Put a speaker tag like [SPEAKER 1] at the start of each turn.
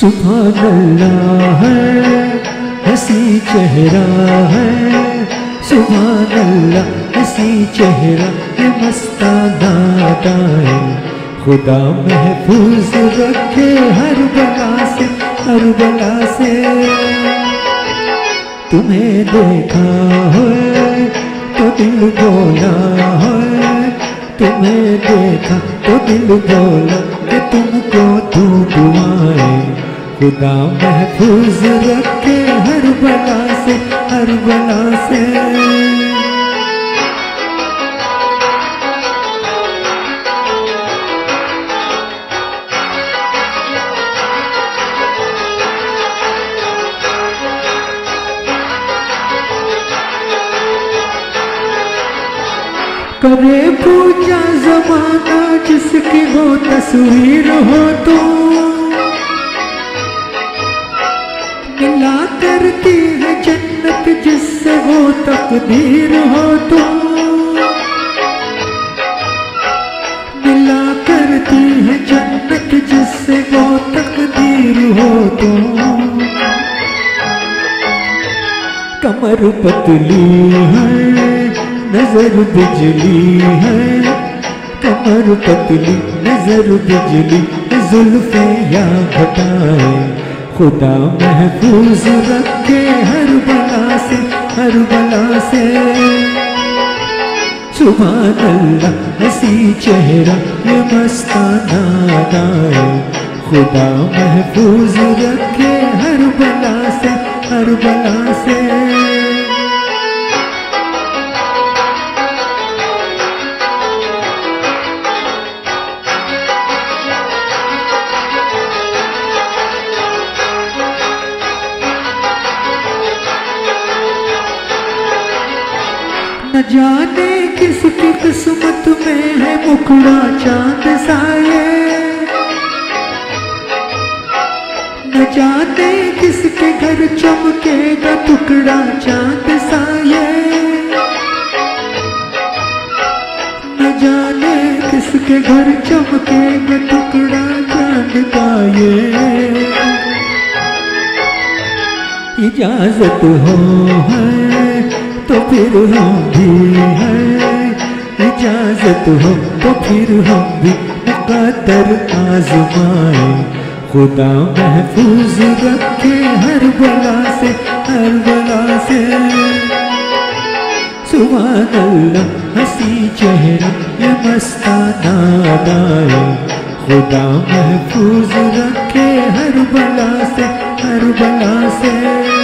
[SPEAKER 1] सुभान अल्लाह है, हसी चेहरा है, सुभान अल्लाह हसी चेहरा, ये मस्ताना अदाए, खुदा महफूज रखे हर बला से, हर बला से। तुम्हें देखा है तो दिल बोला है, तुम्हें देखा तो दिल बोला कि तुमको दूं दुआएं, खुदा महफूज रखे हर बला से, हर बला से। करे पूजा ज़माना जिसकी हो तस्वीर हो तो, मिला करती है जन्नत जिससे हो तकदीर हो तो, मिला करती है जन्नत जिससे हो तकदीर हो तो। कमर पतली है, नजर बिजली है, कमर पतली नजर बिजली, जुल्फे या घटाए, खुदा महफूज रखे हर बला से, हर बला से। सुभान अल्लाह हसी चेहरा, ये मस्ताना अदाए, खुदा महफूज रखे हर बला से, हर बला से। न जाने किसकी किस्मत में है मुखड़ा चांद साये, न जाने किसके घर चमकेगा टुकड़ा चांद साये, न जाने किसके घर चमकेगा टुकड़ा चांद का ये। इजाजत हो है तो फिर हम भी हैं, इजाजत हो तो फिर हम भी मुक़द्दर आज़माए, खुदा महफूज रखे हर बला से, हर बला से। सुभान अल्लाह हसी चेहरा, ये मस्ताना अदाए, खुदा महफूज रखे हर बला से, हर बला से।